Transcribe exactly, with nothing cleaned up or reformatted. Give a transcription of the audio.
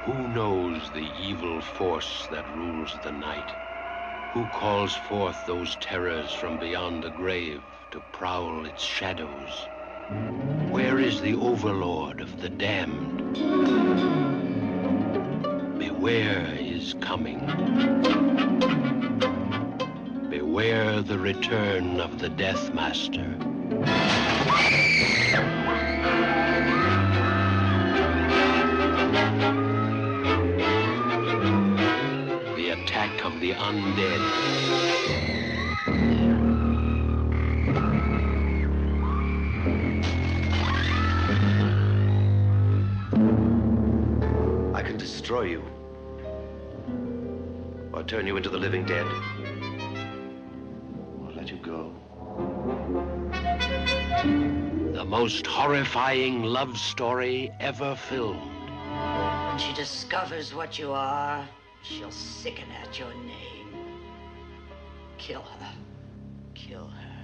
Who knows the evil force that rules the night? Who calls forth those terrors from beyond the grave to prowl its shadows? Where is the overlord of the damned? Beware is coming. Beware the return of the Death Master. The attack of the undead. I can destroy you. Or turn you into the living dead. Or let you go. The most horrifying love story ever filmed. When she discovers what you are, she'll sicken at your name. Kill her. Kill her.